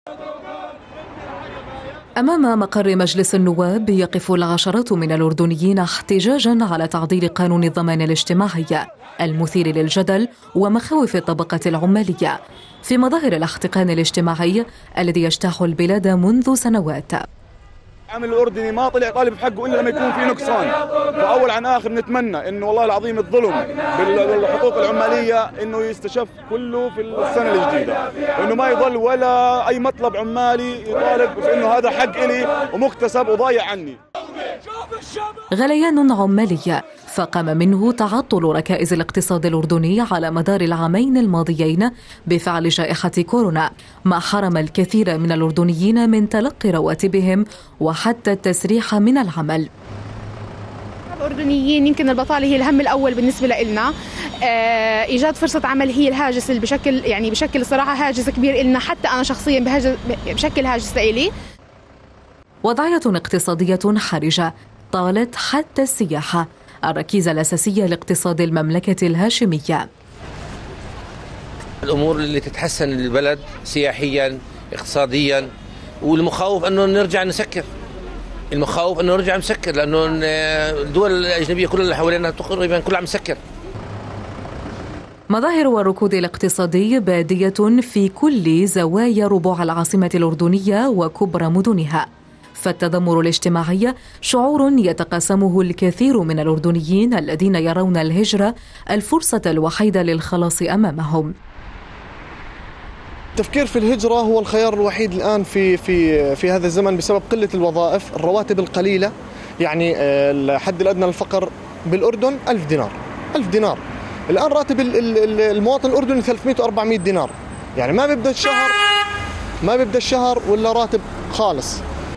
أمام مقر مجلس النواب يقف العشرات من الأردنيين احتجاجا على تعديل قانون الضمان الاجتماعي المثير للجدل ومخاوف الطبقة العمالية في مظاهر الاحتقان الاجتماعي الذي يجتاح البلاد منذ سنوات. العامل الأردني ما طلع طالب حقه إلا لما يكون في نقصان، فأول عن آخر نتمنى إنه والله العظيم الظلم بالحقوق العمالية إنه يستشف كله في السنة الجديدة، وإنه ما يظل ولا أي مطلب عمالي يطالب في إنه هذا حق إلي ومكتسب وضايع عني. غليان عمالي فقام منه تعطل ركائز الاقتصاد الأردني على مدار العامين الماضيين بفعل جائحة كورونا، ما حرم الكثير من الأردنيين من تلقي رواتبهم وحتى التسريح من العمل. الأردنيين يمكن البطالة هي الهم الأول بالنسبة لنا. إيجاد فرصة عمل هي الهاجس اللي بشكل صراحة هاجس كبير لنا، حتى أنا شخصيا بشكل هاجس لإلي. وضعية اقتصادية حرجة طالت حتى السياحة، الركيزة الأساسية لاقتصاد المملكة الهاشمية. الأمور اللي تتحسن للبلد سياحيا اقتصاديا، والمخاوف أنه نرجع نسكر، لأنه الدول الأجنبية كلها اللي حوالينا تقريبا كلها مسكر. مظاهر الركود الاقتصادي بادية في كل زوايا ربوع العاصمة الأردنية وكبرى مدنها، فالتذمر الاجتماعي شعور يتقاسمه الكثير من الأردنيين الذين يرون الهجرة الفرصة الوحيدة للخلاص أمامهم. التفكير في الهجرة هو الخيار الوحيد الآن في هذا الزمن بسبب قلة الوظائف، الرواتب القليلة. يعني الحد الأدنى للفقر بالأردن 1000 دينار. 1000 دينار الآن راتب المواطن الأردني 300 و 400 دينار، يعني ما بيبدأ الشهر ولا راتب خالص.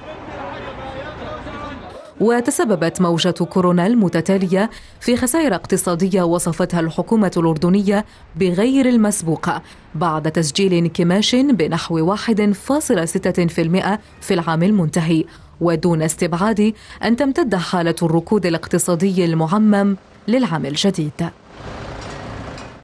وتسببت موجة كورونا المتتالية في خسائر اقتصادية وصفتها الحكومة الأردنية بغير المسبوقة بعد تسجيل انكماش بنحو 1.6% في العام المنتهي، ودون استبعاد أن تمتد حالة الركود الاقتصادي المعمم للعام الجديد.